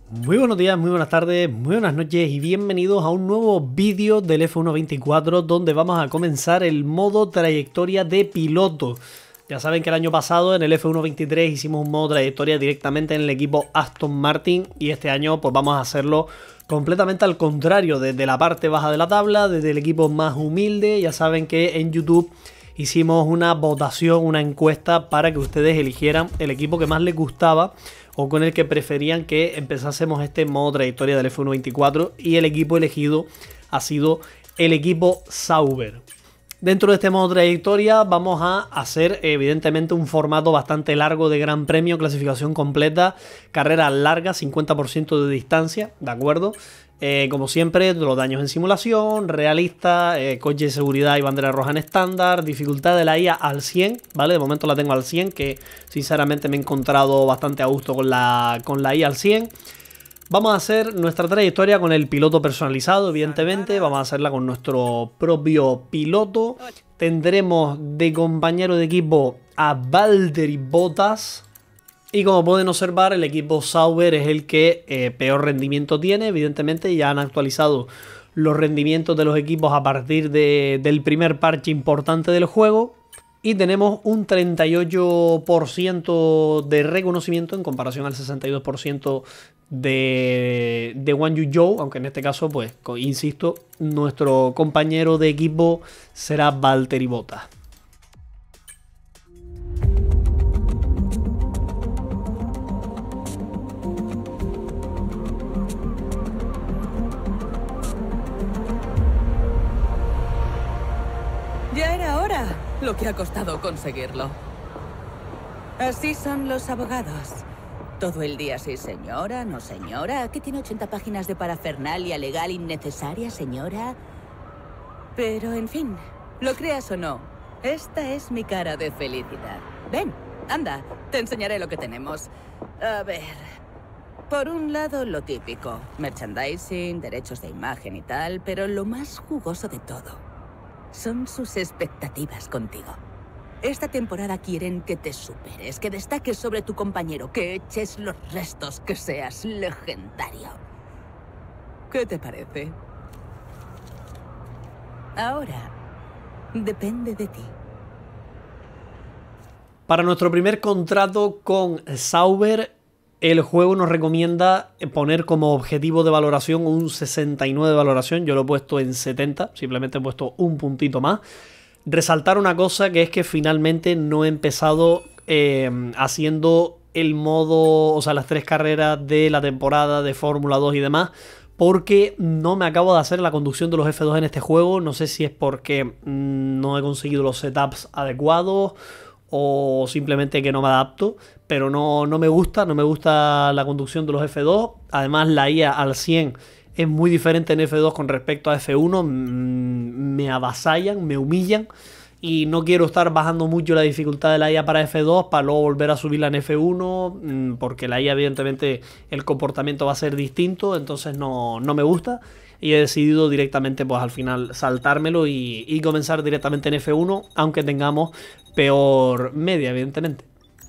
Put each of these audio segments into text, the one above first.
Muy buenos días, muy buenas tardes, muy buenas noches y bienvenidos a un nuevo vídeo del F1 24 donde vamos a comenzar el modo trayectoria de piloto. Ya saben que el año pasado en el F1 23 hicimos un modo trayectoria directamente en el equipo Aston Martin y este año pues vamos a hacerlo completamente al contrario, desde la parte baja de la tabla, desde el equipo más humilde. Ya saben que en YouTube hicimos una votación, una encuesta para que ustedes eligieran el equipo que más les gustaba o con el que preferían que empezásemos este modo trayectoria del F1 24 y el equipo elegido ha sido el equipo Sauber. Dentro de este modo trayectoria vamos a hacer evidentemente un formato bastante largo de Gran Premio, clasificación completa, carrera larga, 50% de distancia, ¿de acuerdo? Como siempre, los daños en simulación, realista, coche de seguridad y bandera roja en estándar, dificultad de la IA al 100, ¿vale? De momento la tengo al 100, que sinceramente me he encontrado bastante a gusto con la IA al 100. Vamos a hacer nuestra trayectoria con el piloto personalizado, evidentemente. Vamos a hacerla con nuestro propio piloto. Tendremos de compañero de equipo a Valtteri Bottas. Y como pueden observar, el equipo Sauber es el que peor rendimiento tiene. Evidentemente ya han actualizado los rendimientos de los equipos a partir del primer parche importante del juego. Y tenemos un 38% de reconocimiento en comparación al 62% de Guan Yu Zhou. Aunque en este caso, pues, insisto, nuestro compañero de equipo será Valtteri Bottas. Ya era hora, lo que ha costado conseguirlo. Así son los abogados. Todo el día sí, señora, no señora. ¿Qué tiene 80 páginas de parafernalia legal innecesaria, señora? Pero, en fin, lo creas o no, esta es mi cara de felicidad. Ven, anda, te enseñaré lo que tenemos. A ver, por un lado lo típico, merchandising, derechos de imagen y tal, pero lo más jugoso de todo son sus expectativas contigo. Esta temporada quieren que te superes, que destaques sobre tu compañero, que eches los restos, que seas legendario. ¿Qué te parece? Ahora, depende de ti. Para nuestro primer contrato con Sauber, el juego nos recomienda poner como objetivo de valoración un 69 de valoración. Yo lo he puesto en 70, simplemente he puesto un puntito más. Resaltar una cosa, que es que finalmente no he empezado haciendo el modo, o sea, las 3 carreras de la temporada de Fórmula 2 y demás, porque no me acabo de hacer la conducción de los F2 en este juego. No sé si es porque no he conseguido los setups adecuados o simplemente que no me adapto, pero no me gusta la conducción de los F2. Además, la IA al 100 es muy diferente en F2 con respecto a F1. Me avasallan, me humillan y no quiero estar bajando mucho la dificultad de la IA para F2 para luego volver a subirla en F1, porque la IA evidentemente el comportamiento va a ser distinto, entonces no me gusta. Y he decidido directamente, pues al final, saltármelo y comenzar directamente en F1, aunque tengamos peor media, evidentemente.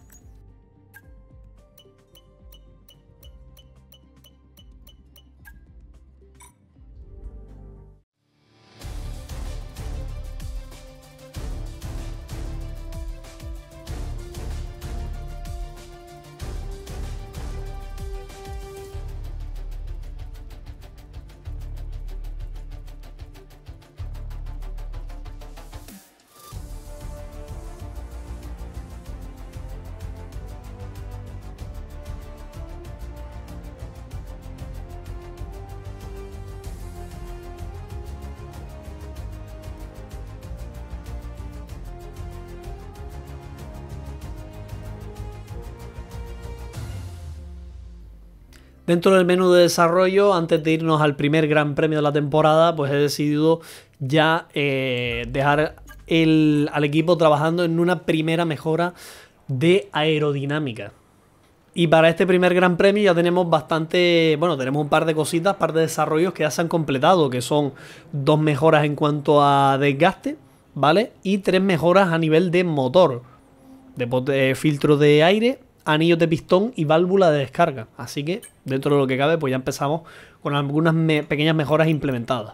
Dentro del menú de desarrollo, antes de irnos al primer gran premio de la temporada, pues he decidido ya dejar al equipo trabajando en una primera mejora de aerodinámica. Y para este primer gran premio ya tenemos bastante, bueno, tenemos un par de cositas, par de desarrollos que ya se han completado, que son 2 mejoras en cuanto a desgaste, ¿vale? Y 3 mejoras a nivel de motor, de filtro de aire, anillos de pistón y válvula de descarga. Así que dentro de lo que cabe, pues ya empezamos con algunas pequeñas mejoras implementadas.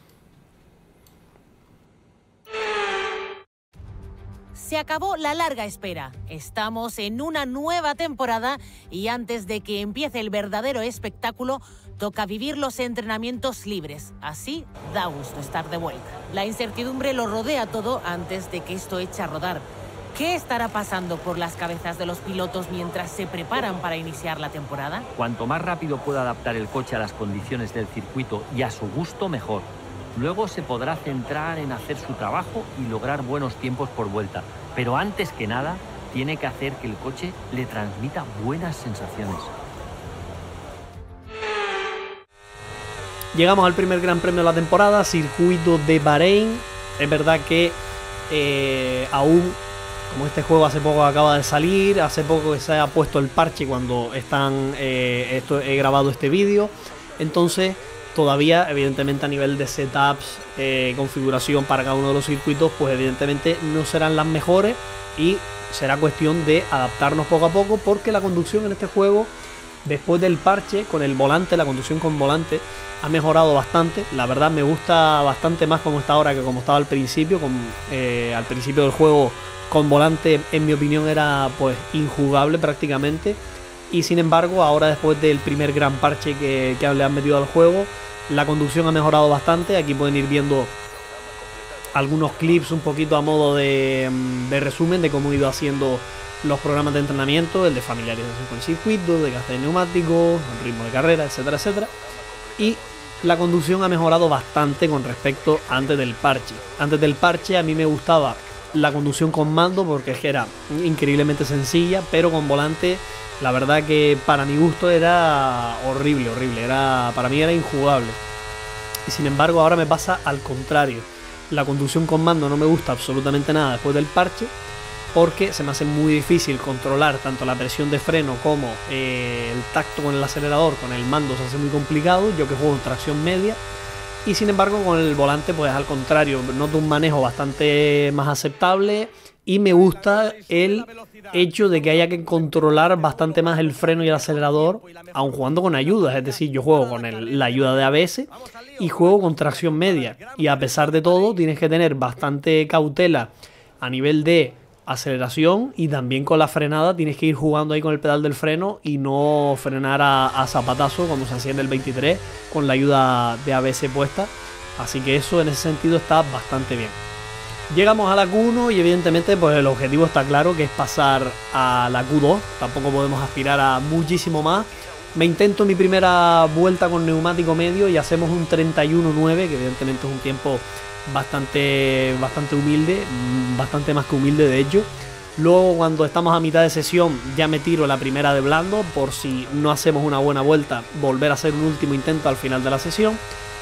Se acabó la larga espera. Estamos en una nueva temporada y antes de que empiece el verdadero espectáculo, toca vivir los entrenamientos libres. Así da gusto estar de vuelta. La incertidumbre lo rodea todo antes de que esto eche a rodar. ¿Qué estará pasando por las cabezas de los pilotos mientras se preparan para iniciar la temporada? Cuanto más rápido pueda adaptar el coche a las condiciones del circuito y a su gusto, mejor. Luego se podrá centrar en hacer su trabajo y lograr buenos tiempos por vuelta. Pero antes que nada, tiene que hacer que el coche le transmita buenas sensaciones. Llegamos al primer gran premio de la temporada, circuito de Bahrein. Es verdad que aún, como este juego hace poco acaba de salir, hace poco que se ha puesto el parche cuando he grabado este vídeo, entonces todavía evidentemente a nivel de setups, configuración para cada uno de los circuitos, pues evidentemente no serán las mejores y será cuestión de adaptarnos poco a poco, porque la conducción en este juego, después del parche con el volante, la conducción con volante ha mejorado bastante. La verdad me gusta bastante más como está ahora que como estaba al principio. Al principio del juego con volante, en mi opinión, era pues injugable prácticamente. Y sin embargo, ahora después del primer gran parche que le han metido al juego, la conducción ha mejorado bastante. Aquí pueden ir viendo algunos clips un poquito a modo de resumen de cómo he ido haciendo los programas de entrenamiento, el de familiarización con el circuito, de gasto de neumáticos, el ritmo de carrera, etcétera, etcétera. Y la conducción ha mejorado bastante con respecto a antes del parche. Antes del parche a mí me gustaba la conducción con mando porque es que era increíblemente sencilla, pero con volante la verdad que para mi gusto era horrible. Para mí era injugable. Y sin embargo ahora me pasa al contrario. La conducción con mando no me gusta absolutamente nada después del parche, porque se me hace muy difícil controlar tanto la presión de freno como el tacto con el acelerador. Con el mando se hace muy complicado, yo que juego en tracción media, y sin embargo con el volante pues al contrario, noto un manejo bastante más aceptable y me gusta el hecho de que haya que controlar bastante más el freno y el acelerador aun jugando con ayudas. Es decir, yo juego con la ayuda de ABS y juego con tracción media, y a pesar de todo tienes que tener bastante cautela a nivel de aceleración, y también con la frenada tienes que ir jugando ahí con el pedal del freno y no frenar a zapatazo como se hacía en el 23 con la ayuda de ABS puesta. Así que eso en ese sentido está bastante bien. Llegamos a la Q1 y evidentemente pues el objetivo está claro, que es pasar a la Q2. Tampoco podemos aspirar a muchísimo más. Me intento mi primera vuelta con neumático medio y hacemos un 31.9, que evidentemente es un tiempo bastante humilde, bastante más que humilde de hecho. Luego cuando estamos a mitad de sesión ya me tiro la primera de blando, por si no hacemos una buena vuelta volver a hacer un último intento al final de la sesión.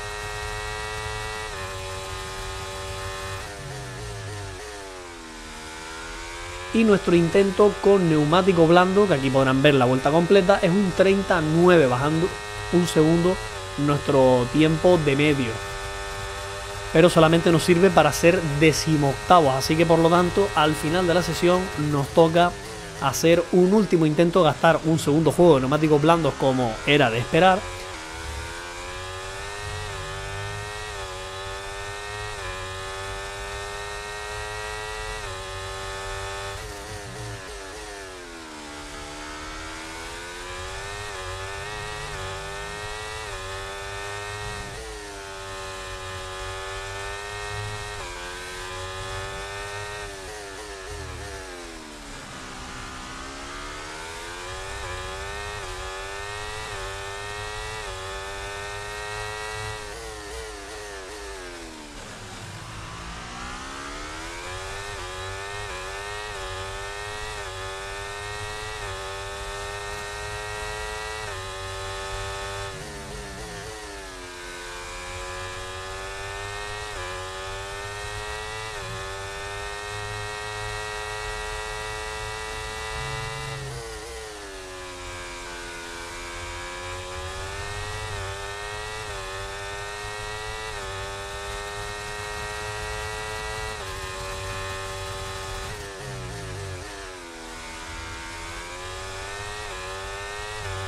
Y nuestro intento con neumático blando, que aquí podrán ver la vuelta completa, es un 30.9, bajando un segundo nuestro tiempo de medio. Pero solamente nos sirve para ser decimoctavos, así que por lo tanto al final de la sesión nos toca hacer un último intento, gastar un segundo juego de neumáticos blandos como era de esperar.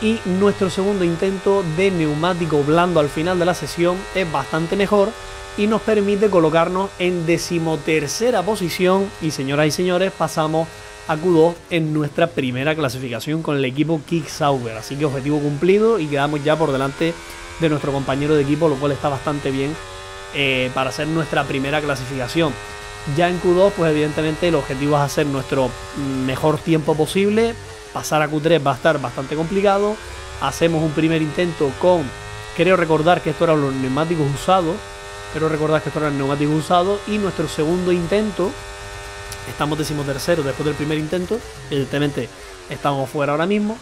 y nuestro segundo intento de neumático blando al final de la sesión es bastante mejor y nos permite colocarnos en 13ª posición y, señoras y señores, pasamos a Q2 en nuestra primera clasificación con el equipo Kick-Sauber. Así que objetivo cumplido y quedamos ya por delante de nuestro compañero de equipo, lo cual está bastante bien para hacer nuestra primera clasificación. Ya en Q2, pues evidentemente el objetivo es hacer nuestro mejor tiempo posible. Pasar a Q3 va a estar bastante complicado. Hacemos un primer intento con, creo recordar que esto eran los neumáticos usados. Y nuestro segundo intento, estamos 13º después del primer intento. Evidentemente estamos fuera ahora mismo.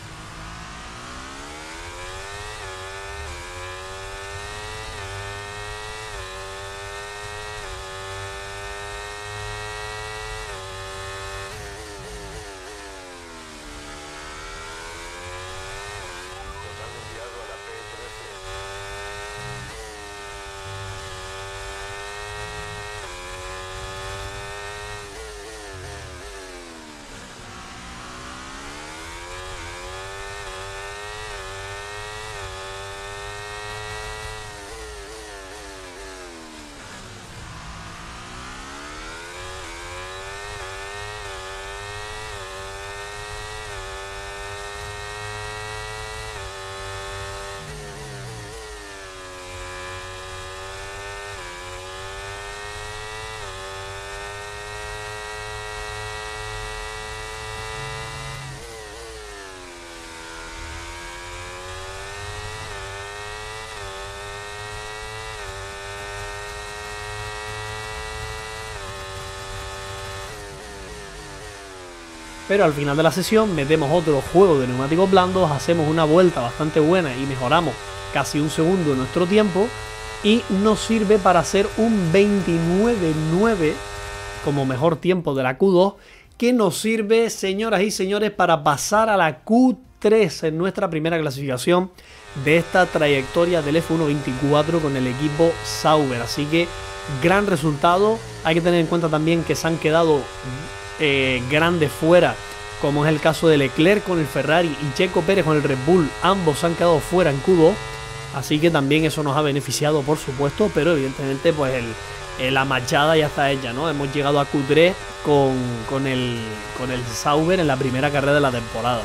Pero al final de la sesión metemos otro juego de neumáticos blandos, hacemos una vuelta bastante buena y mejoramos casi un segundo de nuestro tiempo y nos sirve para hacer un 29.9 como mejor tiempo de la Q2, que nos sirve, señoras y señores, para pasar a la Q3 en nuestra primera clasificación de esta trayectoria del F1 24 con el equipo Sauber. Así que gran resultado. Hay que tener en cuenta también que se han quedado grandes fuera, como es el caso de Leclerc con el Ferrari y Checo Pérez con el Red Bull. Ambos se han quedado fuera en Q2, así que también eso nos ha beneficiado, por supuesto, pero evidentemente pues la machada ya está hecha, ¿no? Hemos llegado a Q3 con el Sauber en la primera carrera de la temporada.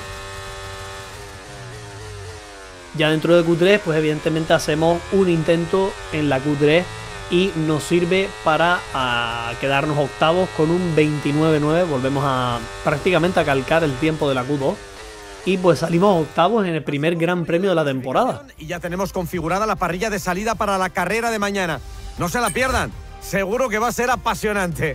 Ya dentro de Q3 pues evidentemente hacemos un intento en la Q3 y nos sirve para quedarnos octavos con un 29.9. Volvemos prácticamente a calcar el tiempo de la Q2 y pues salimos octavos en el primer gran premio de la temporada. Y ya tenemos configurada la parrilla de salida para la carrera de mañana. No se la pierdan, seguro que va a ser apasionante.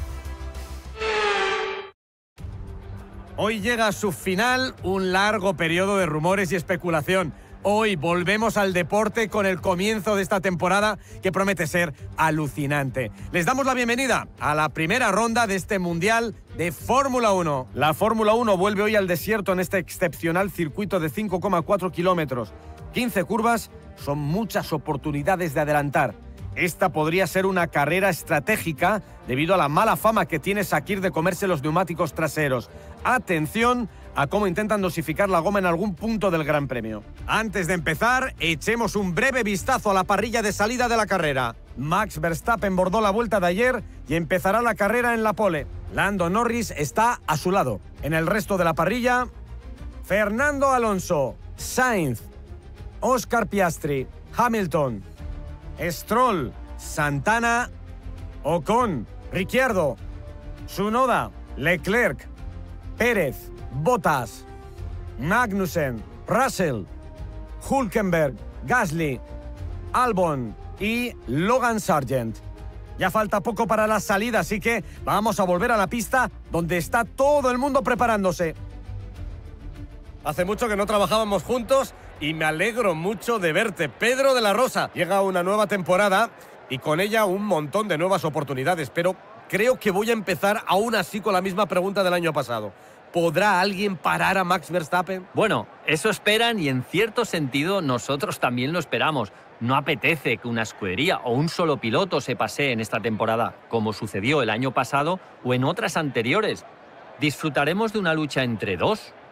Hoy llega a su final un largo periodo de rumores y especulación. Hoy volvemos al deporte con el comienzo de esta temporada que promete ser alucinante. Les damos la bienvenida a la primera ronda de este Mundial de Fórmula 1. La Fórmula 1 vuelve hoy al desierto en este excepcional circuito de 5,4 kilómetros. 15 curvas son muchas oportunidades de adelantar. Esta podría ser una carrera estratégica debido a la mala fama que tiene Sakir de comerse los neumáticos traseros. Atención a cómo intentan dosificar la goma en algún punto del Gran Premio. Antes de empezar, echemos un breve vistazo a la parrilla de salida de la carrera. Max Verstappen bordó la vuelta de ayer y empezará la carrera en la pole. Lando Norris está a su lado. En el resto de la parrilla, Fernando Alonso, Sainz, Oscar Piastri, Hamilton, Stroll, Santana, Ocon, Ricciardo, Tsunoda, Leclerc, Pérez, Bottas, Magnussen, Russell, Hülkenberg, Gasly, Albon y Logan Sargent. Ya falta poco para la salida, así que vamos a volver a la pista donde está todo el mundo preparándose. Hace mucho que no trabajábamos juntos y me alegro mucho de verte, Pedro de la Rosa. Llega una nueva temporada y con ella un montón de nuevas oportunidades, pero creo que voy a empezar aún así con la misma pregunta del año pasado. ¿Podrá alguien parar a Max Verstappen? Bueno, eso esperan y en cierto sentido nosotros también lo esperamos. No apetece que una escudería o un solo piloto se pasee en esta temporada, como sucedió el año pasado o en otras anteriores. Disfrutaremos de una lucha entre dos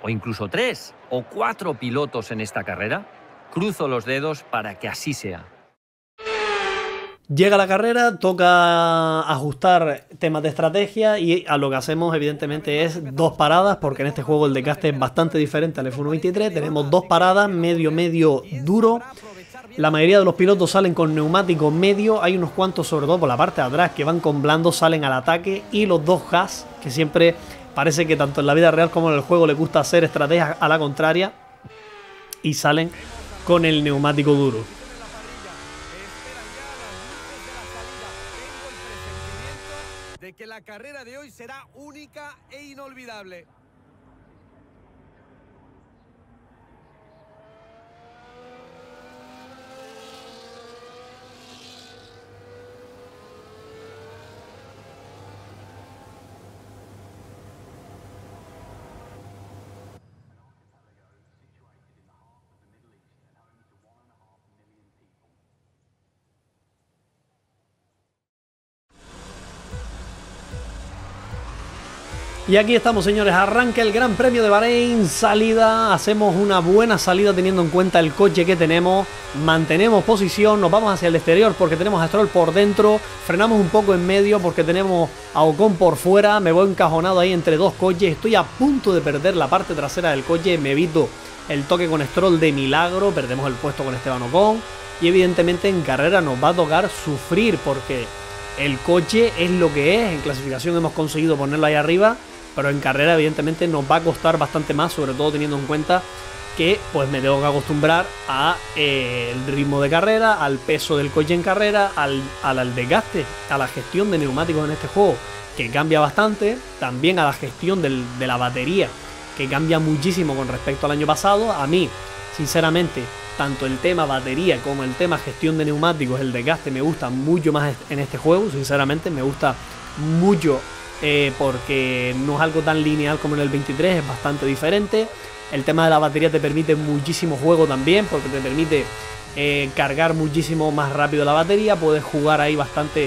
o incluso 3 o 4 pilotos en esta carrera? Cruzo los dedos para que así sea. Llega la carrera, toca ajustar temas de estrategia y a lo que hacemos evidentemente es 2 paradas, porque en este juego el desgaste es bastante diferente al F1 23. Tenemos 2 paradas, medio duro. La mayoría de los pilotos salen con neumático medio, hay unos cuantos sobre todo por la parte de atrás que van con blando, salen al ataque, y los 2 Haas, que siempre parece que tanto en la vida real como en el juego les gusta hacer estrategias a la contraria, y salen con el neumático duro. De que la carrera de hoy será única e inolvidable. Y aquí estamos, señores, arranca el Gran Premio de Bahrein, salida, hacemos una buena salida teniendo en cuenta el coche que tenemos, mantenemos posición, nos vamos hacia el exterior porque tenemos a Stroll por dentro, frenamos un poco en medio porque tenemos a Ocon por fuera, me voy encajonado ahí entre 2 coches, estoy a punto de perder la parte trasera del coche, me evito el toque con Stroll de milagro, perdemos el puesto con Esteban Ocon, y evidentemente en carrera nos va a tocar sufrir porque el coche es lo que es, en clasificación hemos conseguido ponerlo ahí arriba, pero en carrera evidentemente nos va a costar bastante más, sobre todo teniendo en cuenta que pues me tengo que acostumbrar a el ritmo de carrera, al peso del coche en carrera, al desgaste, a la gestión de neumáticos en este juego, que cambia bastante, también a la gestión de la batería, que cambia muchísimo con respecto al año pasado. A mí, sinceramente, tanto el tema batería como el tema gestión de neumáticos, el desgaste me gusta mucho más en este juego, sinceramente me gusta mucho. Porque no es algo tan lineal como en el 23, es bastante diferente. El tema de la batería te permite muchísimo juego también, porque te permite cargar muchísimo más rápido la batería. Puedes jugar ahí bastante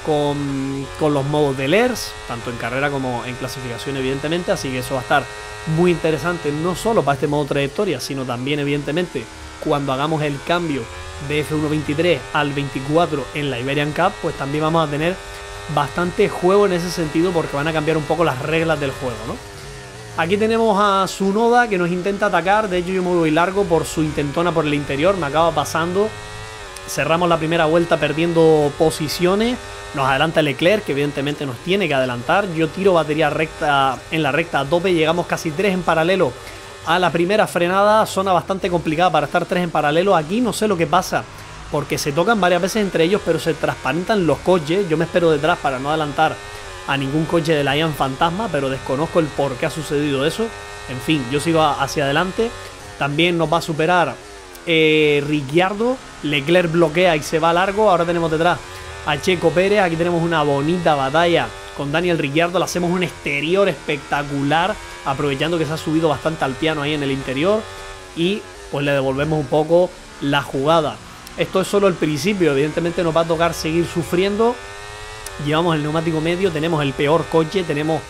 con los modos de LERS, tanto en carrera como en clasificación evidentemente, así que eso va a estar muy interesante, no solo para este modo trayectoria, sino también evidentemente cuando hagamos el cambio de F1 23 al 24 en la Iberian Cup, pues también vamos a tener bastante juego en ese sentido porque van a cambiar un poco las reglas del juego, ¿no? Aquí tenemos a Tsunoda que nos intenta atacar, de hecho yo me voy largo por su intentona por el interior, me acaba pasando, cerramos la primera vuelta perdiendo posiciones, nos adelanta Leclerc que evidentemente nos tiene que adelantar, yo tiro batería recta en la recta a tope, llegamos casi 3 en paralelo a la primera frenada, zona bastante complicada para estar 3 en paralelo, aquí no sé lo que pasa, porque se tocan varias veces entre ellos, pero se transparentan los coches. Yo me espero detrás para no adelantar a ningún coche de la Ian Fantasma, pero desconozco el por qué ha sucedido eso. En fin, yo sigo hacia adelante. También nos va a superar Ricciardo. Leclerc bloquea y se va largo. Ahora tenemos detrás a Checo Pérez. Aquí tenemos una bonita batalla con Daniel Ricciardo. Le hacemos un exterior espectacular, aprovechando que se ha subido bastante al piano ahí en el interior. Y pues le devolvemos un poco la jugada. Esto es solo el principio, evidentemente nos va a tocar seguir sufriendo. Llevamos el neumático medio, tenemos el peor coche, tenemos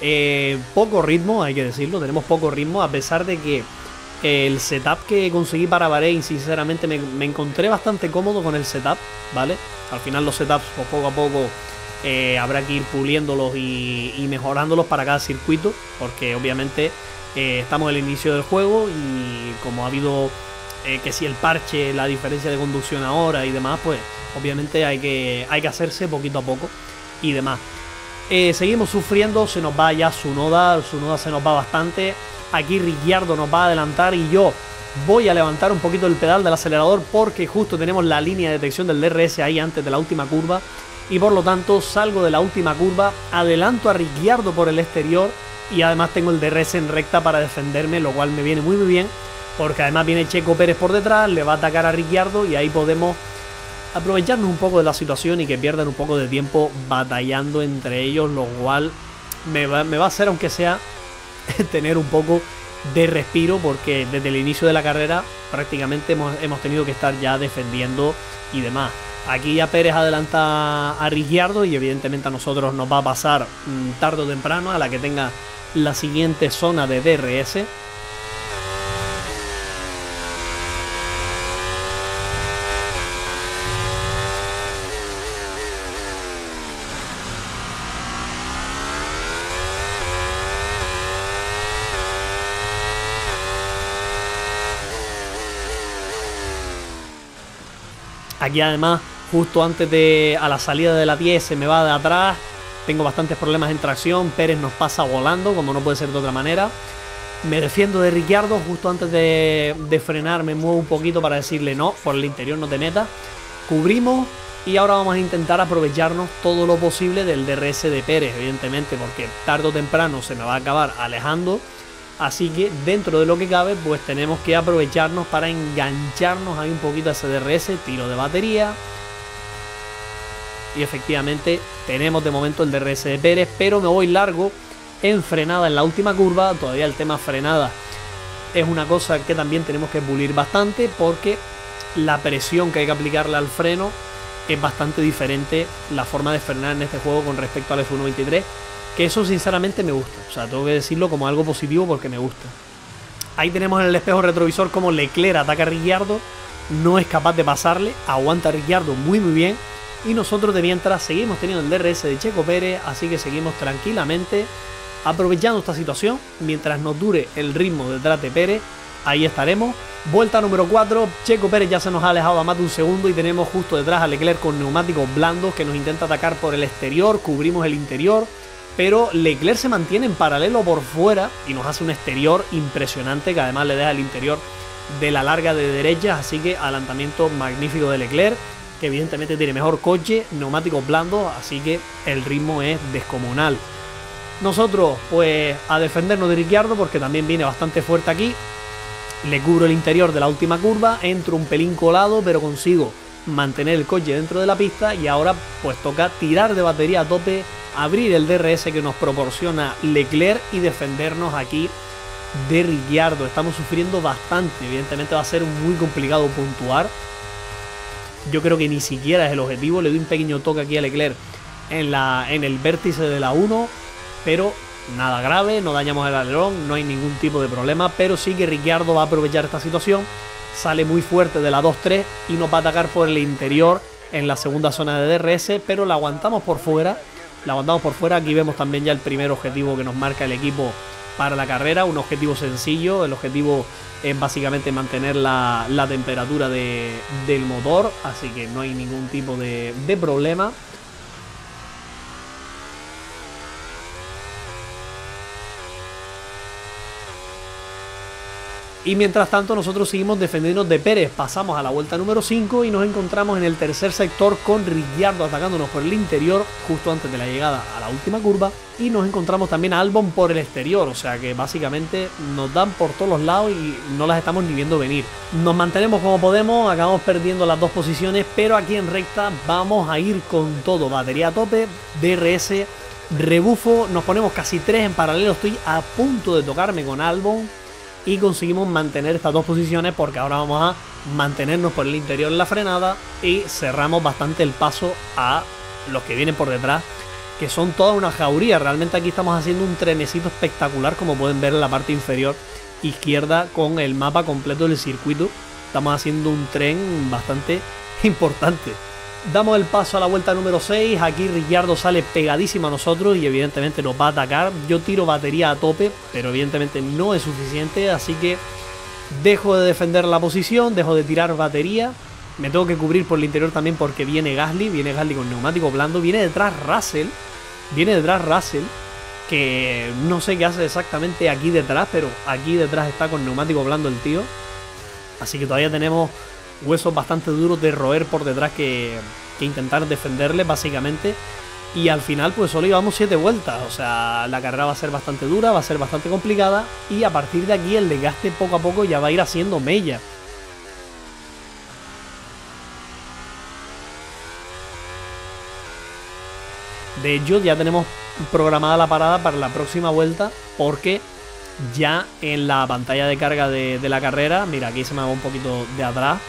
poco ritmo, hay que decirlo, tenemos poco ritmo, a pesar de que el setup que conseguí para Bahrein, sinceramente me encontré bastante cómodo con el setup, ¿vale? Al final los setups, pues poco a poco habrá que ir puliéndolos y mejorándolos para cada circuito, porque obviamente estamos en el inicio del juego y como ha habido... que si el parche, la diferencia de conducción ahora y demás, pues obviamente hay que hacerse poquito a poco y demás. Seguimos sufriendo, se nos va ya Tsunoda se nos va bastante. Aquí Ricciardo nos va a adelantar y yo voy a levantar un poquito el pedal del acelerador porque justo tenemos la línea de detección del DRS ahí antes de la última curva y por lo tanto salgo de la última curva, adelanto a Ricciardo por el exterior y además tengo el DRS en recta para defenderme, lo cual me viene muy bien. Porque además viene Checo Pérez por detrás, le va a atacar a Ricciardo y ahí podemos aprovecharnos un poco de la situación y que pierdan un poco de tiempo batallando entre ellos, lo cual me va a hacer, aunque sea, tener un poco de respiro porque desde el inicio de la carrera prácticamente hemos tenido que estar ya defendiendo y demás. Aquí ya Pérez adelanta a Ricciardo y evidentemente a nosotros nos va a pasar tarde o temprano a la que tenga la siguiente zona de DRS. Aquí además, justo antes a la salida de la 10 se me va de atrás. Tengo bastantes problemas en tracción. Pérez nos pasa volando, como no puede ser de otra manera. Me defiendo de Ricciardo. Justo antes de frenar me muevo un poquito para decirle no, por el interior no te metas. Cubrimos y ahora vamos a intentar aprovecharnos todo lo posible del DRS de Pérez, evidentemente, porque tarde o temprano se me va a acabar alejando. Así que dentro de lo que cabe, pues tenemos que aprovecharnos para engancharnos ahí un poquito a ese DRS, tiro de batería. Y efectivamente tenemos de momento el DRS de Pérez, pero me voy largo en frenada en la última curva. Todavía el tema frenada es una cosa que también tenemos que pulir bastante, porque la presión que hay que aplicarle al freno es bastante diferente la forma de frenar en este juego con respecto al F1 23. Que eso sinceramente me gusta, o sea, tengo que decirlo como algo positivo porque me gusta. Ahí tenemos en el espejo retrovisor como Leclerc ataca a Ricciardo, no es capaz de pasarle, aguanta a Ricciardo muy bien. Y nosotros de mientras seguimos teniendo el DRS de Checo Pérez, así que seguimos tranquilamente aprovechando esta situación. Mientras nos dure el ritmo detrás de Pérez, ahí estaremos. Vuelta número 4, Checo Pérez ya se nos ha alejado a más de un segundo y tenemos justo detrás a Leclerc con neumáticos blandos que nos intenta atacar por el exterior, cubrimos el interior. Pero Leclerc se mantiene en paralelo por fuera y nos hace un exterior impresionante que además le deja el interior de la larga de derecha. Así que adelantamiento magnífico de Leclerc, que evidentemente tiene mejor coche, neumáticos blandos, así que el ritmo es descomunal. Nosotros pues a defendernos de Ricciardo porque también viene bastante fuerte aquí. Le cubro el interior de la última curva, entro un pelín colado pero consigo mantener el coche dentro de la pista y ahora pues toca tirar de batería a tope, abrir el DRS que nos proporciona Leclerc y defendernos aquí de Ricciardo. Estamos sufriendo bastante, evidentemente va a ser muy complicado puntuar. Yo creo que ni siquiera es el objetivo, le doy un pequeño toque aquí a Leclerc en el vértice de la 1, pero nada grave, no dañamos el alerón, no hay ningún tipo de problema, pero sí que Ricciardo va a aprovechar esta situación, sale muy fuerte de la 2-3 y nos va a atacar por el interior en la segunda zona de DRS, pero la aguantamos por fuera. Aquí vemos también ya el primer objetivo que nos marca el equipo para la carrera, un objetivo sencillo. El objetivo es básicamente mantener la temperatura del motor, así que no hay ningún tipo de problema. Y mientras tanto nosotros seguimos defendiéndonos de Pérez. Pasamos a la vuelta número 5 y nos encontramos en el tercer sector con Ricciardo atacándonos por el interior justo antes de la llegada a la última curva. Y nos encontramos también a Albon por el exterior, o sea que básicamente nos dan por todos los lados y no las estamos ni viendo venir. Nos mantenemos como podemos, acabamos perdiendo las dos posiciones, pero aquí en recta vamos a ir con todo. Batería a tope, DRS, rebufo, nos ponemos casi 3 en paralelo, estoy a punto de tocarme con Albon. Y conseguimos mantener estas dos posiciones porque ahora vamos a mantenernos por el interior en la frenada y cerramos bastante el paso a los que vienen por detrás, que son toda una jauría. Realmente aquí estamos haciendo un trenecito espectacular, como pueden ver en la parte inferior izquierda con el mapa completo del circuito. Estamos haciendo un tren bastante importante. Damos el paso a la vuelta número 6, aquí Ricciardo sale pegadísimo a nosotros y evidentemente nos va a atacar. Yo tiro batería a tope, pero evidentemente no es suficiente, así que dejo de defender la posición, dejo de tirar batería. Me tengo que cubrir por el interior también porque viene Gasly con neumático blando, viene detrás Russell, que no sé qué hace exactamente aquí detrás, pero aquí detrás está con neumático blando el tío. Así que todavía tenemos huesos bastante duros de roer por detrás que intentar defenderle básicamente. Y al final pues solo llevamos 7 vueltas, o sea, la carrera va a ser bastante dura, va a ser bastante complicada y a partir de aquí el desgaste poco a poco ya va a ir haciendo mella. De hecho ya tenemos programada la parada para la próxima vuelta porque ya en la pantalla de carga de la carrera, mira, aquí se me va un poquito de atrás.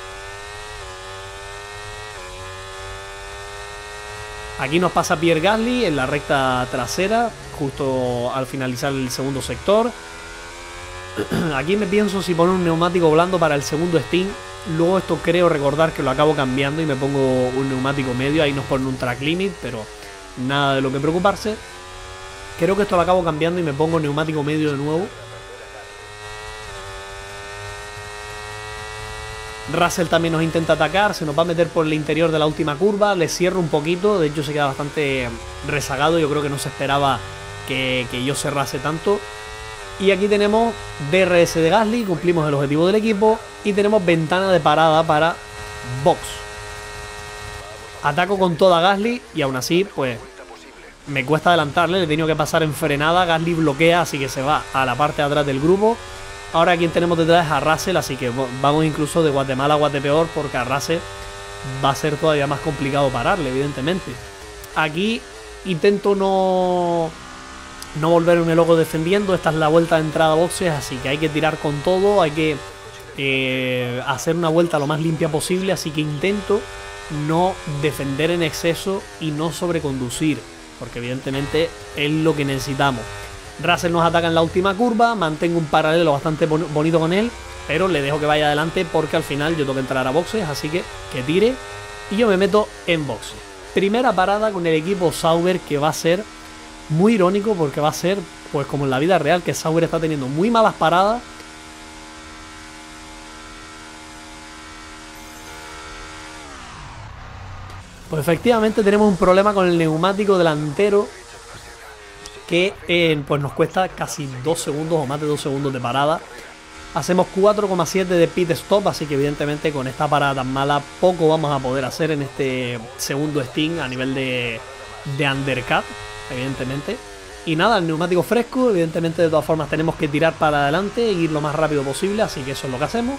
Aquí nos pasa Pierre Gasly en la recta trasera, justo al finalizar el segundo sector. Aquí me pienso si poner un neumático blando para el segundo stint. Luego esto creo recordar que lo acabo cambiando y me pongo un neumático medio. Ahí nos ponen un track limit, pero nada de lo que preocuparse. Creo que esto lo acabo cambiando y me pongo neumático medio de nuevo. Russell también nos intenta atacar, se nos va a meter por el interior de la última curva, le cierro un poquito, de hecho se queda bastante rezagado, yo creo que no se esperaba que yo cerrase tanto. Y aquí tenemos DRS de Gasly, cumplimos el objetivo del equipo y tenemos ventana de parada para box. Ataco con toda Gasly y aún así pues me cuesta adelantarle, le he tenido que pasar en frenada, Gasly bloquea, así que se va a la parte de atrás del grupo. Ahora quien tenemos detrás es a Russell, así que vamos incluso de Guatemala a Guatepeor, porque a Russell va a ser todavía más complicado pararle, evidentemente. Aquí intento no volverme loco defendiendo, esta es la vuelta de entrada a boxes, así que hay que tirar con todo, hay que hacer una vuelta lo más limpia posible, así que intento no defender en exceso y no sobreconducir, porque evidentemente es lo que necesitamos. Russell nos ataca en la última curva, mantengo un paralelo bastante bonito con él, pero le dejo que vaya adelante porque al final yo tengo que entrar a boxes, así que tire y yo me meto en boxes. Primera parada con el equipo Sauber, que va a ser muy irónico porque va a ser pues como en la vida real, que Sauber está teniendo muy malas paradas. Pues efectivamente tenemos un problema con el neumático delantero que pues nos cuesta casi 2 segundos o más de 2 segundos de parada. Hacemos 4,7 de pit stop, así que evidentemente con esta parada tan mala poco vamos a poder hacer en este segundo stint a nivel de undercut, evidentemente. Y nada, el neumático fresco, evidentemente de todas formas tenemos que tirar para adelante e ir lo más rápido posible, así que eso es lo que hacemos.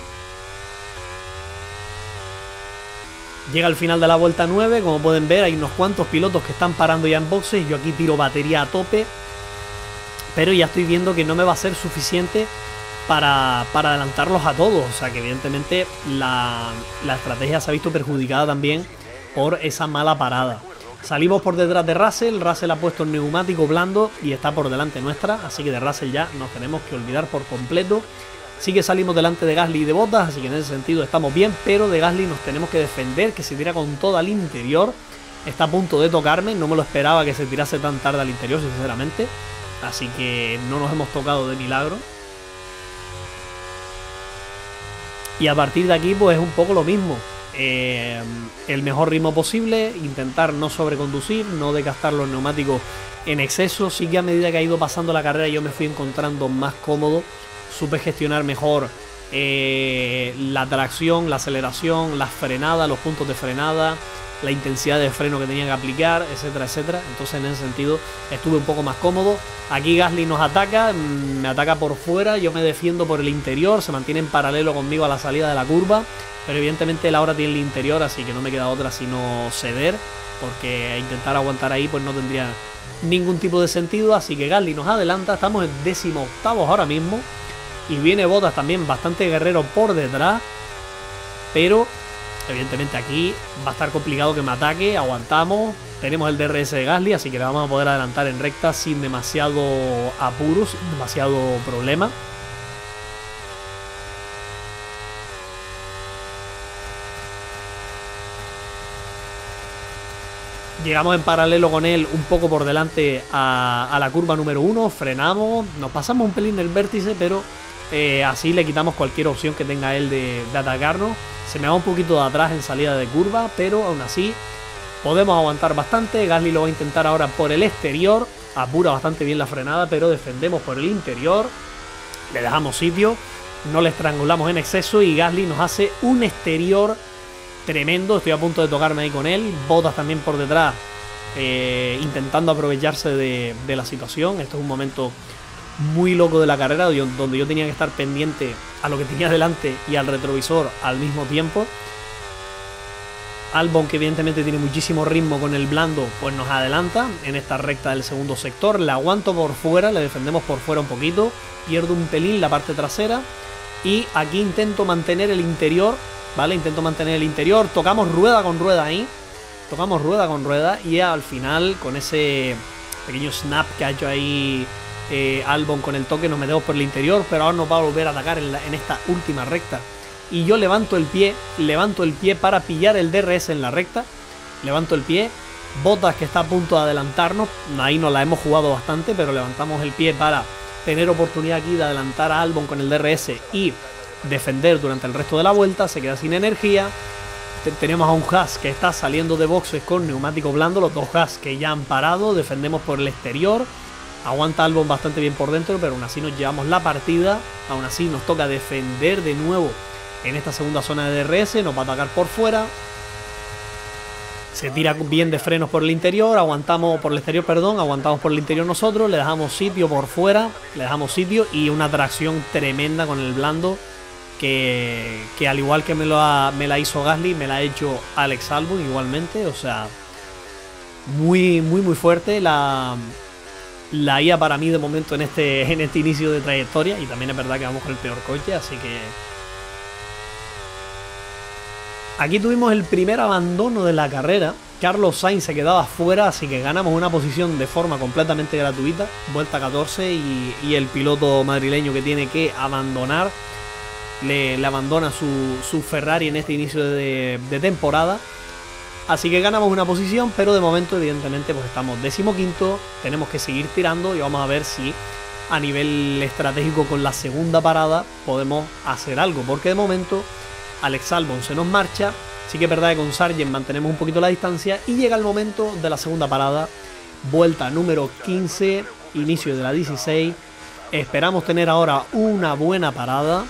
Llega el final de la vuelta 9, como pueden ver hay unos cuantos pilotos que están parando ya en boxes, yo aquí tiro batería a tope, pero ya estoy viendo que no me va a ser suficiente para adelantarlos a todos, o sea que evidentemente la estrategia se ha visto perjudicada también por esa mala parada. Salimos por detrás de Russell, Russell ha puesto el neumático blando y está por delante nuestra, así que de Russell ya nos tenemos que olvidar por completo. Sí que salimos delante de Gasly y de Bottas, así que en ese sentido estamos bien, pero de Gasly nos tenemos que defender, que se tira con todo al interior. Está a punto de tocarme, no me lo esperaba que se tirase tan tarde al interior, sinceramente. Así que no nos hemos tocado de milagro. Y a partir de aquí pues es un poco lo mismo. El mejor ritmo posible, intentar no sobreconducir, no desgastar los neumáticos en exceso. Sí que a medida que ha ido pasando la carrera yo me fui encontrando más cómodo. Supe gestionar mejor la tracción, la aceleración, las frenadas, los puntos de frenada, la intensidad de freno que tenía que aplicar, etcétera, etcétera. Entonces en ese sentido estuve un poco más cómodo. Aquí Gasly nos ataca, me ataca por fuera, yo me defiendo por el interior, se mantiene en paralelo conmigo a la salida de la curva, pero evidentemente él ahora tiene el interior, así que no me queda otra sino ceder, porque intentar aguantar ahí pues no tendría ningún tipo de sentido. Así que Gasly nos adelanta, estamos en 18º ahora mismo. Y viene Bottas también bastante guerrero por detrás. Pero evidentemente aquí va a estar complicado que me ataque. Aguantamos. Tenemos el DRS de Gasly, así que le vamos a poder adelantar en recta sin demasiado apuros, sin demasiado problema. Llegamos en paralelo con él un poco por delante a la curva número 1. Frenamos, nos pasamos un pelín del vértice, pero así le quitamos cualquier opción que tenga él de atacarnos. Se me va un poquito de atrás en salida de curva, pero aún así podemos aguantar bastante. Gasly lo va a intentar ahora por el exterior. Apura bastante bien la frenada, pero defendemos por el interior. Le dejamos sitio, no le estrangulamos en exceso y Gasly nos hace un exterior tremendo. Estoy a punto de tocarme ahí con él. Bottas también por detrás, intentando aprovecharse de la situación. Esto es un momento muy loco de la carrera, donde yo tenía que estar pendiente a lo que tenía delante y al retrovisor al mismo tiempo. Albon, que evidentemente tiene muchísimo ritmo con el blando, pues nos adelanta en esta recta del segundo sector. Le aguanto por fuera, le defendemos por fuera un poquito, pierdo un pelín la parte trasera y aquí intento mantener el interior, ¿vale? Intento mantener el interior, tocamos rueda con rueda ahí, tocamos rueda con rueda y al final con ese pequeño snap que ha hecho ahí Albon con el toque nos metemos por el interior, pero ahora nos va a volver a atacar en esta última recta. Y yo levanto el pie para pillar el DRS en la recta. Levanto el pie. Bottas, que está a punto de adelantarnos. Ahí nos la hemos jugado bastante, pero levantamos el pie para tener oportunidad aquí de adelantar a Albon con el DRS y defender durante el resto de la vuelta, se queda sin energía. Tenemos a un Haas que está saliendo de boxes con neumático blando, los dos Haas que ya han parado, defendemos por el exterior. Aguanta Albon bastante bien por dentro, pero aún así nos llevamos la partida. Aún así nos toca defender de nuevo en esta segunda zona de DRS, nos va a atacar por fuera. Se tira bien de frenos por el interior, aguantamos por el exterior, perdón, aguantamos por el interior nosotros, le dejamos sitio por fuera, le dejamos sitio y una tracción tremenda con el blando que al igual que me la hizo Gasly, me la ha hecho Alex Albon igualmente, o sea, muy fuerte la IA para mí de momento en este inicio de trayectoria, y también es verdad que vamos con el peor coche, así que aquí tuvimos el primer abandono de la carrera. Carlos Sainz se quedaba fuera, así que ganamos una posición de forma completamente gratuita. Vuelta 14 y el piloto madrileño que tiene que abandonar, le abandona su Ferrari en este inicio de temporada. Así que ganamos una posición, pero de momento evidentemente pues estamos 15º. Tenemos que seguir tirando y vamos a ver si a nivel estratégico con la segunda parada podemos hacer algo, porque de momento Alex Albon se nos marcha. Sí que es verdad que con Sargent mantenemos un poquito la distancia y llega el momento de la segunda parada, vuelta número 15, inicio de la 16. Esperamos tener ahora una buena parada.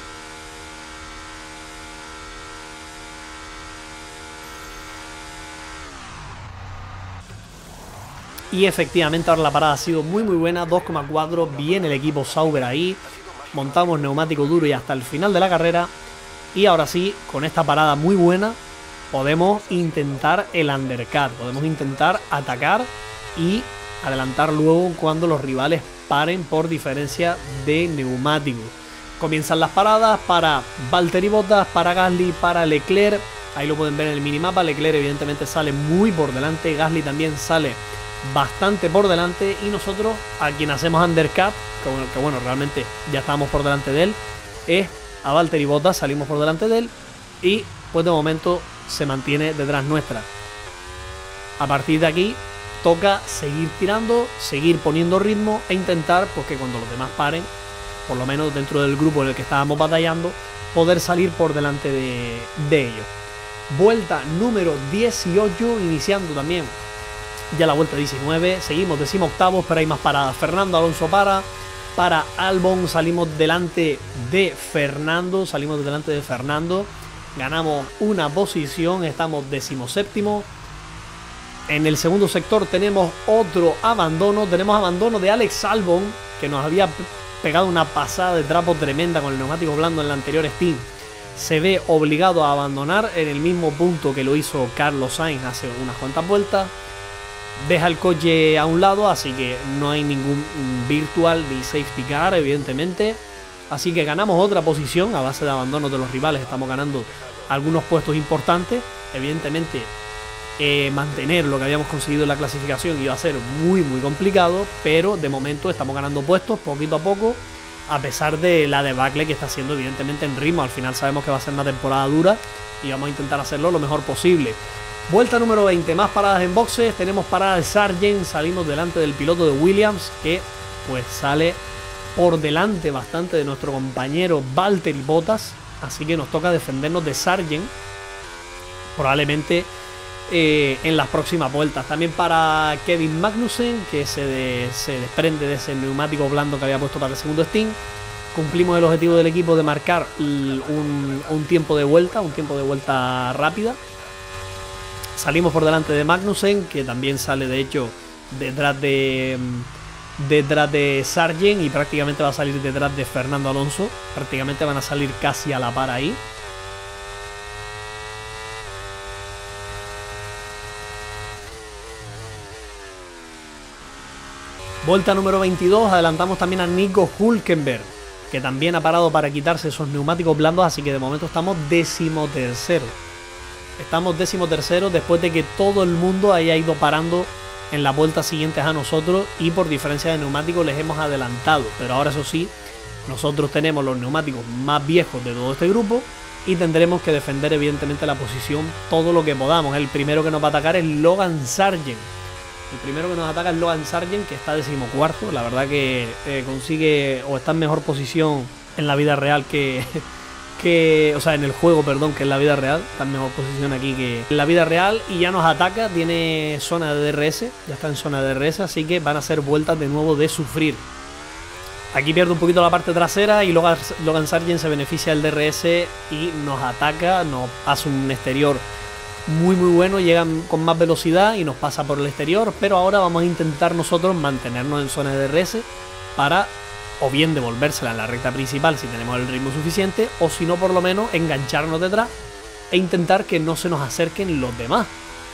Y efectivamente ahora la parada ha sido muy buena, 2,4, viene el equipo Sauber ahí, montamos neumático duro y hasta el final de la carrera. Y ahora sí, con esta parada muy buena, podemos intentar el undercut, podemos intentar atacar y adelantar luego cuando los rivales paren por diferencia de neumáticos. Comienzan las paradas para Valtteri Bottas, para Gasly, para Leclerc. Ahí lo pueden ver en el minimapa. Leclerc evidentemente sale muy por delante, Gasly también sale bastante por delante, y nosotros a quien hacemos undercut, que bueno, realmente ya estábamos por delante de él, es a Valtteri Bottas, salimos por delante de él y pues de momento se mantiene detrás nuestra. A partir de aquí toca seguir tirando, seguir poniendo ritmo e intentar pues que cuando los demás paren, por lo menos dentro del grupo en el que estábamos batallando, poder salir por delante de ellos. Vuelta número 18, iniciando también ya la vuelta 19, seguimos 18º, pero hay más paradas. Fernando Alonso para Albon, salimos delante de Fernando, ganamos una posición, estamos 17º. En el segundo sector tenemos otro abandono, tenemos abandono de Alex Albon, que nos había pegado una pasada de trapo tremenda con el neumático blando en la anterior Steam. Se ve obligado a abandonar en el mismo punto que lo hizo Carlos Sainz hace unas cuantas vueltas. Deja el coche a un lado, así que no hay ningún virtual ni safety car, evidentemente. Así que ganamos otra posición a base de abandonos de los rivales. Estamos ganando algunos puestos importantes. Evidentemente, mantener lo que habíamos conseguido en la clasificación iba a ser muy complicado, pero de momento estamos ganando puestos poquito a poco, a pesar de la debacle que está haciendo evidentemente en ritmo. Al final sabemos que va a ser una temporada dura y vamos a intentar hacerlo lo mejor posible. Vuelta número 20, más paradas en boxes. Tenemos parada de Sargent, salimos delante del piloto de Williams, que pues sale por delante bastante de nuestro compañero Valtteri Bottas, así que nos toca defendernos de Sargent probablemente en las próximas vueltas. También para Kevin Magnussen, que se desprende de ese neumático blando que había puesto para el segundo Steam. Cumplimos el objetivo del equipo de marcar un tiempo de vuelta rápida. Salimos por delante de Magnussen, que también sale de hecho detrás de Sargent, y prácticamente va a salir detrás de Fernando Alonso. Prácticamente van a salir casi a la par ahí. Vuelta número 22, adelantamos también a Nico Hülkenberg, que también ha parado para quitarse esos neumáticos blandos, así que de momento estamos 13º. Estamos 13º después de que todo el mundo haya ido parando en las vueltas siguientes a nosotros, y por diferencia de neumáticos les hemos adelantado. Pero ahora eso sí, nosotros tenemos los neumáticos más viejos de todo este grupo y tendremos que defender evidentemente la posición todo lo que podamos. El primero que nos va a atacar es Logan Sargent. Que está 14º. La verdad que consigue o está en mejor posición en la vida real que que, o sea, en el juego, perdón, que en la vida real, está en mejor posición aquí que en la vida real, y ya nos ataca, tiene zona de DRS, ya está en zona de DRS, así que van a ser vueltas de nuevo de sufrir. Aquí pierde un poquito la parte trasera y Logan Sargent se beneficia del DRS y nos ataca, nos hace un exterior muy bueno, llegan con más velocidad y nos pasa por el exterior, pero ahora vamos a intentar nosotros mantenernos en zona de DRS para o bien devolvérsela en la recta principal si tenemos el ritmo suficiente, o si no, por lo menos engancharnos detrás e intentar que no se nos acerquen los demás.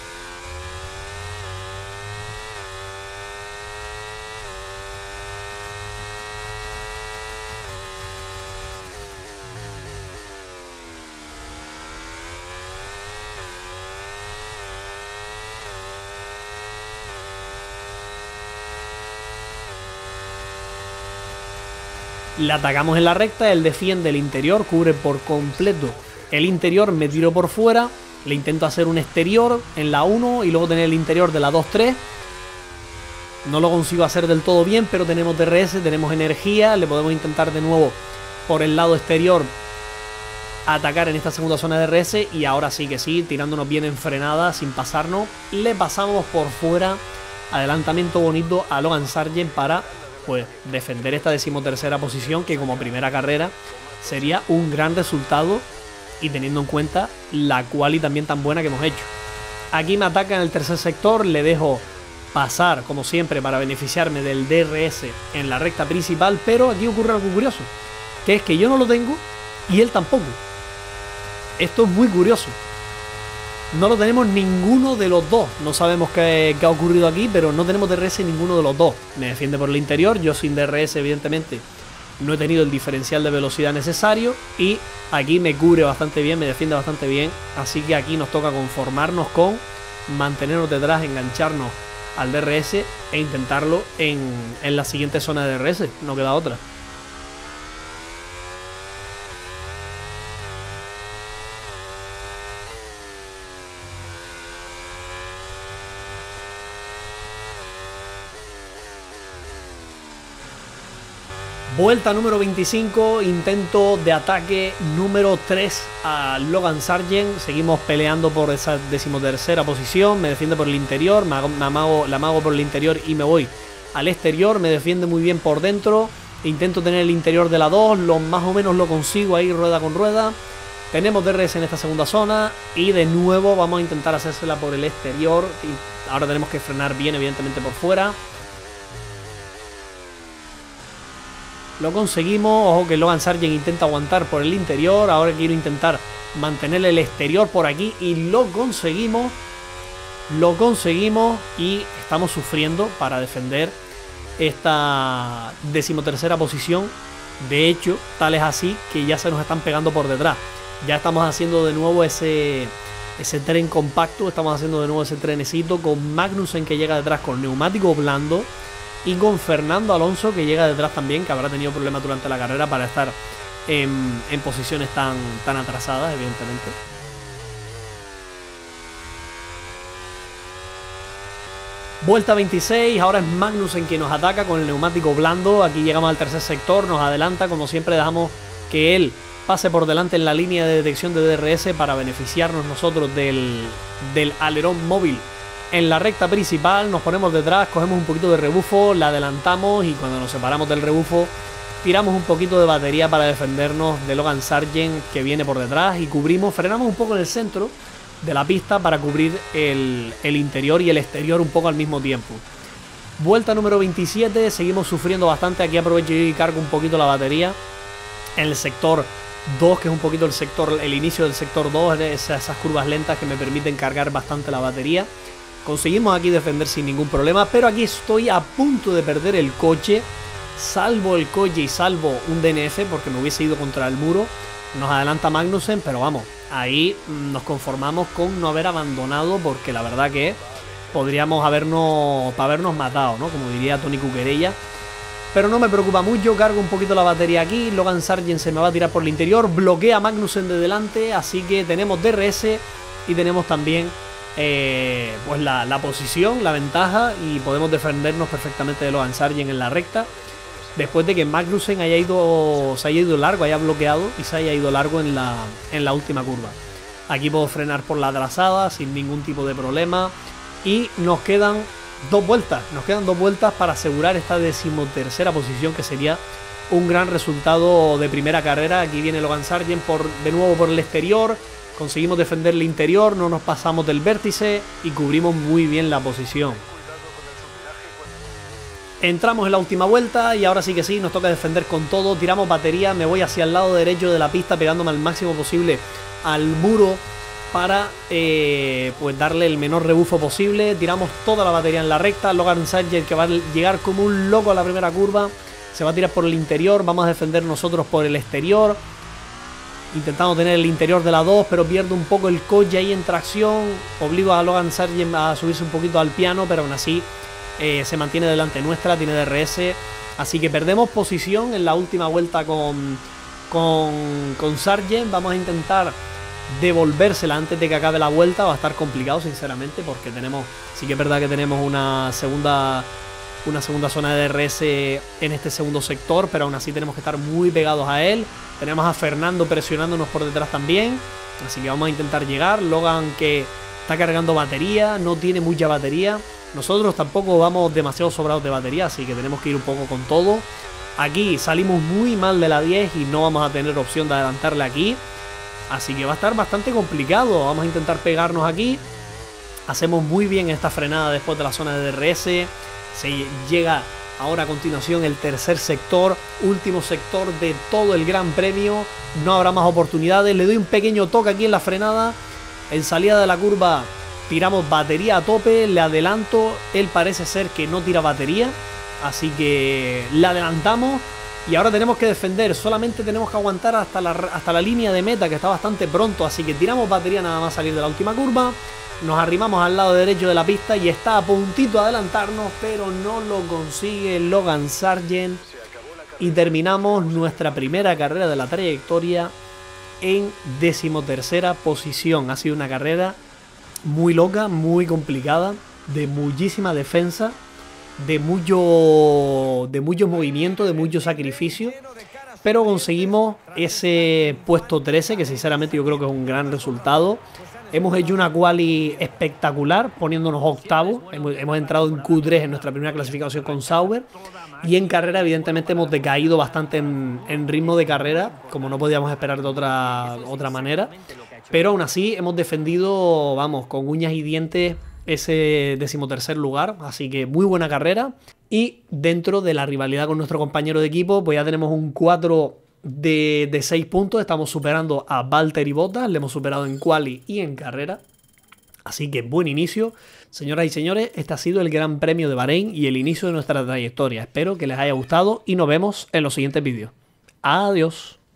Le atacamos en la recta, él defiende el interior, cubre por completo el interior, me tiro por fuera, le intento hacer un exterior en la 1 y luego tener el interior de la 2-3. No lo consigo hacer del todo bien, pero tenemos DRS, tenemos energía, le podemos intentar de nuevo por el lado exterior atacar en esta segunda zona de DRS, y ahora sí que sí, tirándonos bien en frenada sin pasarnos, le pasamos por fuera. Adelantamiento bonito a Logan Sargent para pues defender esta 13ª posición, que como primera carrera sería un gran resultado, y teniendo en cuenta la quali también tan buena que hemos hecho. Aquí me ataca en el tercer sector, le dejo pasar como siempre para beneficiarme del DRS en la recta principal, pero aquí ocurre algo curioso, que es que yo no lo tengo y él tampoco. Esto es muy curioso. No lo tenemos ninguno de los dos. No sabemos qué ha ocurrido aquí, pero no tenemos DRS ninguno de los dos. Me defiende por el interior, yo sin DRS evidentemente no he tenido el diferencial de velocidad necesario, y aquí me cubre bastante bien, me defiende bastante bien, así que aquí nos toca conformarnos con mantenernos detrás, engancharnos al DRS e intentarlo en la siguiente zona de DRS, no queda otra. Vuelta número 25, intento de ataque número 3 a Logan Sargent. Seguimos peleando por esa 13ª posición. Me defiende por el interior, la amago por el interior y me voy al exterior. Me defiende muy bien por dentro. Intento tener el interior de la 2, más o menos lo consigo ahí rueda con rueda. Tenemos DRS en esta segunda zona y de nuevo vamos a intentar hacérsela por el exterior. Y ahora tenemos que frenar bien, evidentemente, por fuera. Lo conseguimos. Ojo que Logan Sargent intenta aguantar por el interior. Ahora quiero intentar mantener el exterior por aquí y lo conseguimos. Lo conseguimos y estamos sufriendo para defender esta 13ª posición. De hecho, tal es así que ya se nos están pegando por detrás. Ya estamos haciendo de nuevo ese tren compacto. Estamos haciendo de nuevo ese trenecito con Magnussen, que llega detrás con neumático blando, y con Fernando Alonso, que llega detrás también, que habrá tenido problemas durante la carrera para estar en posiciones tan atrasadas, evidentemente. Vuelta 26, ahora es Magnussen quien nos ataca con el neumático blando. Aquí llegamos al tercer sector, nos adelanta, como siempre dejamos que él pase por delante en la línea de detección de DRS para beneficiarnos nosotros del alerón móvil. En la recta principal nos ponemos detrás, cogemos un poquito de rebufo, la adelantamos y cuando nos separamos del rebufo tiramos un poquito de batería para defendernos de Logan Sargent, que viene por detrás, y frenamos un poco en el centro de la pista para cubrir el interior y el exterior un poco al mismo tiempo. Vuelta número 27, seguimos sufriendo bastante. Aquí aprovecho y cargo un poquito la batería en el sector 2, que es un poquito el inicio del sector 2, esas curvas lentas que me permiten cargar bastante la batería. Conseguimos aquí defender sin ningún problema, pero aquí estoy a punto de perder el coche. Salvo el coche y salvo un DNF porque me hubiese ido contra el muro. Nos adelanta Magnussen, pero vamos, ahí nos conformamos con no haber abandonado, porque la verdad que podríamos habernos matado, ¿no? Como diría Tony Cuquerella. Pero no me preocupa mucho, cargo un poquito la batería aquí. Logan Sargent se me va a tirar por el interior, bloquea a Magnussen de delante, así que tenemos DRS y tenemos también pues la posición, la ventaja, y podemos defendernos perfectamente de Logan Sargent en la recta. después de que Magnussen se haya ido largo, haya bloqueado y se haya ido largo en la última curva. Aquí puedo frenar por la trazada sin ningún tipo de problema. Y nos quedan 2 vueltas. Nos quedan 2 vueltas para asegurar esta 13ª posición, que sería un gran resultado de primera carrera. Aquí viene Logan Sargent de nuevo por el exterior. Conseguimos defender el interior, no nos pasamos del vértice y cubrimos muy bien la posición. Entramos en la última vuelta y ahora sí que sí, nos toca defender con todo. Tiramos batería, me voy hacia el lado derecho de la pista pegándome al máximo posible al muro para pues darle el menor rebufo posible. Tiramos toda la batería en la recta. Logan Sargent, que va a llegar como un loco a la primera curva, se va a tirar por el interior. Vamos a defender nosotros por el exterior, intentando tener el interior de la 2, pero pierdo un poco el coche ahí en tracción. Obligo a Logan Sargent a subirse un poquito al piano, pero aún así se mantiene delante nuestra, tiene DRS. Así que perdemos posición en la última vuelta con Sargent. Vamos a intentar devolvérsela antes de que acabe la vuelta. Va a estar complicado, sinceramente, porque sí que es verdad que tenemos una segunda zona de DRS en este segundo sector, pero aún así tenemos que estar muy pegados a él. Tenemos a Fernando presionándonos por detrás también, así que vamos a intentar llegar. Logan, que está cargando batería, no tiene mucha batería. Nosotros tampoco vamos demasiado sobrados de batería, así que tenemos que ir un poco con todo. Aquí salimos muy mal de la 10 y no vamos a tener opción de adelantarle aquí, así que va a estar bastante complicado. Vamos a intentar pegarnos aquí. Hacemos muy bien esta frenada después de la zona de DRS. Se llega ahora a continuación el tercer sector, último sector de todo el Gran Premio. No habrá más oportunidades. Le doy un pequeño toque aquí en la frenada. En salida de la curva tiramos batería a tope, le adelanto. Él parece ser que no tira batería, así que le adelantamos. Y ahora tenemos que defender, solamente tenemos que aguantar hasta la línea de meta, que está bastante pronto. Así que tiramos batería nada más salir de la última curva. Nos arrimamos al lado derecho de la pista y está a puntito de adelantarnos, pero no lo consigue Logan Sargent. Y terminamos nuestra primera carrera de la trayectoria en 13ª posición. Ha sido una carrera muy loca, muy complicada, de muchísima defensa, de mucho movimiento, de mucho sacrificio. Pero conseguimos ese puesto 13, que sinceramente yo creo que es un gran resultado. Hemos hecho una quali espectacular, poniéndonos octavos. Hemos entrado en Q3 en nuestra primera clasificación con Sauber. Y en carrera, evidentemente, hemos decaído bastante en ritmo de carrera, como no podíamos esperar de otra manera. Pero aún así hemos defendido, vamos, con uñas y dientes ese 13º lugar. Así que muy buena carrera. Y dentro de la rivalidad con nuestro compañero de equipo, pues ya tenemos un 4 de 6 puntos. Estamos superando a Valtteri Bottas. Le hemos superado en quali y en carrera. Así que buen inicio. Señoras y señores, este ha sido el Gran Premio de Bahrein y el inicio de nuestra trayectoria. Espero que les haya gustado y nos vemos en los siguientes vídeos. Adiós.